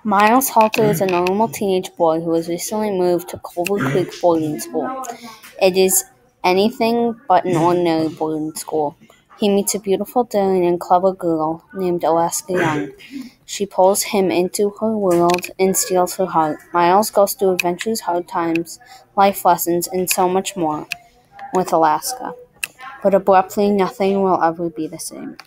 Miles Halter is a normal teenage boy who has recently moved to Culver Creek boarding school. It is anything but an ordinary boarding school. He meets a beautiful, daring, and clever girl named Alaska Young. She pulls him into her world and steals her heart. Miles goes through adventures, hard times, life lessons, and so much more with Alaska. But abruptly, nothing will ever be the same.